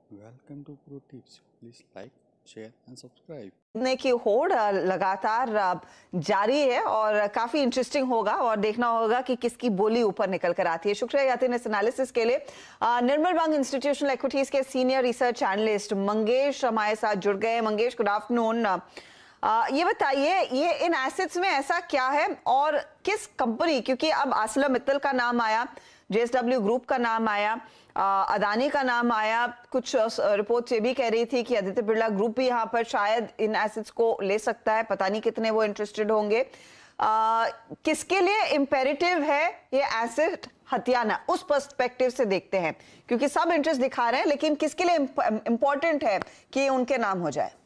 Welcome to Pro Tips. Please like, share and subscribe. ने की होड़ लगातार जारी है और काफी इंटरेस्टिंग होगा और देखना होगा कि किसकी बोली ऊपर निकल कर आती है। शुक्रिया यातिन इस एनालिसिस के लिए। निर्मल बंग इंस्टीट्यूशनल इक्विटीज के सीनियर रिसर्च एनालिस्ट मंगेश हमारे साथ जुड़ गए। Mangesh, good afternoon. ये बताइए, ये इन एसेट्स में ऐसा क्या है और किस कंपनी, क्योंकि अब आर्सेलरमित्तल का नाम आया, जेएसडब्ल्यू ग्रुप का नाम आया, अदानी का नाम आया, कुछ रिपोर्ट ये भी कह रही थी कि आदित्य बिरला ग्रुप भी यहाँ पर शायद इन एसेट्स को ले सकता है, पता नहीं कितने वो इंटरेस्टेड होंगे। किसके लिए इंपेरेटिव है ये एसेट हथियाना, उस पर्सपेक्टिव से देखते हैं, क्योंकि सब इंटरेस्ट दिखा रहे हैं, लेकिन किसके लिए इंपॉर्टेंट है कि उनके नाम हो जाए?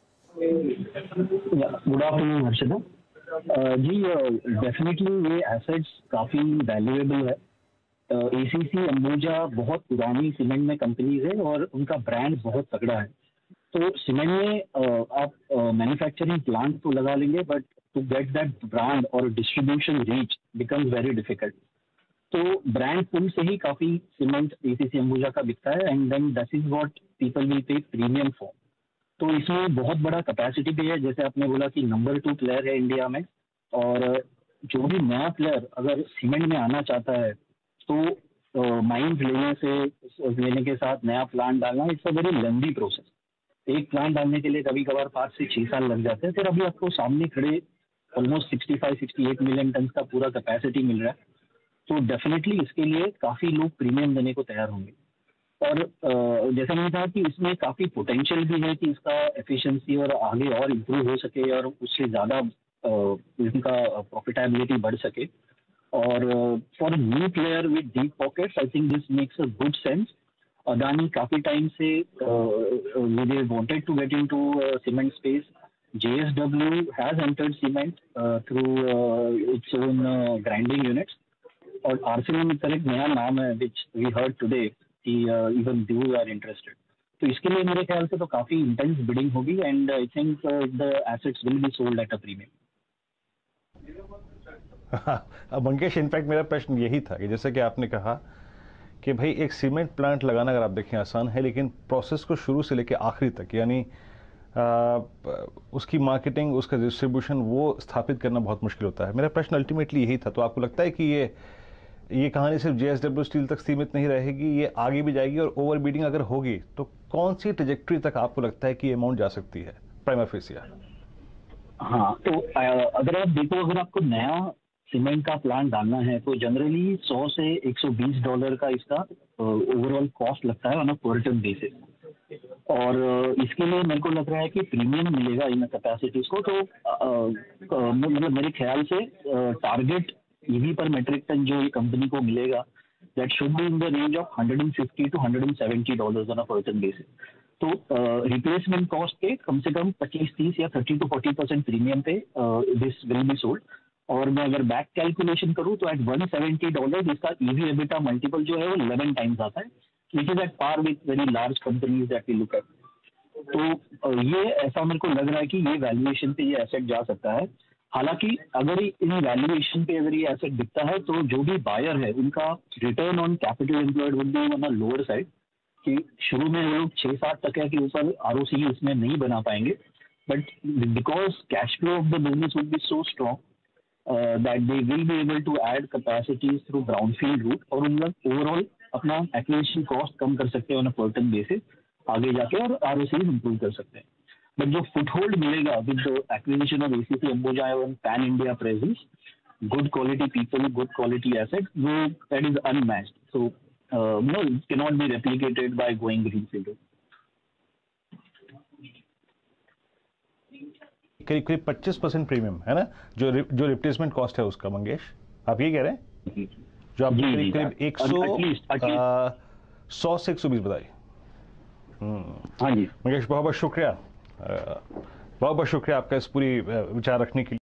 Good afternoon Harshita ji. Definitely ये एसेट्स काफ़ी वैल्यूएबल है। एसीसी अंबुजा बहुत पुरानी सीमेंट में कंपनीज है और उनका ब्रांड बहुत तगड़ा है। तो सीमेंट में आप मैन्युफैक्चरिंग प्लांट तो लगा लेंगे, but to get that brand और distribution reach becomes very difficult. तो ब्रांड पुल से ही काफ़ी सीमेंट एसीसी अंबुजा का बिकता है, and then that is what people will pay premium for. तो इसमें बहुत बड़ा कैपेसिटी भी है, जैसे आपने बोला कि नंबर 2 प्लेयर है इंडिया में, और जो भी नया प्लेयर अगर सीमेंट में आना चाहता है तो माइंड लेने के साथ नया प्लांट डालना it's a very lengthy process. एक प्लांट डालने के लिए कभी कभार 5 से 6 साल लग जाते हैं। फिर अभी आपको सामने खड़े ऑलमोस्ट 65-68 मिलियन टन का पूरा कैपेसिटी मिल रहा है। तो डेफिनेटली इसके लिए काफ़ी लोग प्रीमियम देने को तैयार होंगे। और जैसा मैंने कहा कि इसमें काफ़ी पोटेंशियल भी है कि इसका एफिशिएंसी और आगे और इम्प्रूव हो सके और उससे ज़्यादा इनका प्रॉफिटेबिलिटी बढ़ सके। और for new player with deep pockets I think this makes a good sense. Adani काफ़ी टाइम से they wanted to get into cement space. JSW has entered cement through its own grinding units. और ArcelorMittal एक नया नाम है which we heard today कि even they are interested. तो इसके लिए मेरे ख्याल से तो काफ़ी इंटेंस बिडिंग होगी, and I think the assets will be sold at a premium. अब मंगेश, इनफैक्ट मेरा प्रश्न यही था कि जैसे कि आपने कहा कि भाई एक सीमेंट प्लांट लगाना अगर आप देखें आसान है, लेकिन प्रोसेस को शुरू से लेकर आखिरी तक, यानी उसकी मार्केटिंग, उसका डिस्ट्रीब्यूशन, वो स्थापित करना बहुत मुश्किल होता है। मेरा प्रश्न अल्टीमेटली यही था। तो आपको लगता है कि ये कहानी सिर्फ JSW स्टील तक सीमित नहीं रहेगी, ये आगे भी जाएगी, और ओवर बीडिंग अगर होगी तो कौन सी ट्रेजेक्टरी तक आपको लगता है कि ये अमाउंट जा सकती है प्राइमा फेसिया? हाँ, तो अगर आप देखो, अगर आपको नया सीमेंट का प्लांट डालना है तो जनरली $100 से $120 का इसका ओवरऑल कॉस्ट लगता है on a per ton basis. और इसके लिए मेरे को लग रहा है कि प्रीमियम मिलेगा इन कैपेसिटीज को। तो मतलब मेरे ख्याल से टारगेट EV पर मेट्रिक टन जो ये कंपनी को मिलेगा, that should be in the range of $150 to $170 on a per ton basis. तो रिप्लेसमेंट कॉस्ट के कम से कम 25-30 या 30 to 40% प्रीमियम पे दिस विल बी सोल्ड। और मैं अगर बैक कैलकुलेशन करूँ तो एट $170 इसका EV EBITDA मल्टीपल जो है वो 11 टाइम्स आता है, which is at par with very large companies that we look at. तो ये ऐसा मेरे को लग रहा है कि ये वैल्यूएशन पे ये एसेट जा सकता है। हालांकि अगर इन वैल्यूएशन पे अगर ये एसेट दिखता है तो जो भी बायर है उनका return on capital employed would be on a lower side, कि शुरू में वो लोग 6-7% के ऊपर ROCE इसमें नहीं बना पाएंगे, but because cash flow of the business would be so strong that they will be able to add capacities through brownfield route, और उन लोग ओवरऑल अपना एक्विजिशन कॉस्ट कम कर सकते हैं on a per ton basis आगे जाके, और ROCE इंप्रूव कर सकते हैं। बट जो फुटहोल्ड मिलेगा with the acquisition of ACC Ambuja and pan India presence, good quality people, good quality asset, वो that is unmatched. So no, it cannot be replicated by going greenfield. करीब 25% premium है ना, जो रिप्लेसमेंट कॉस्ट है उसका। मंगेश, आप ये कह रहे हैं जो आपने करीब 100 से 120 बताई? हाँ जी मंगेश, बहुत बहुत शुक्रिया, बहुत बहुत शुक्रिया आपका इस पूरी विचार रखने के लिए।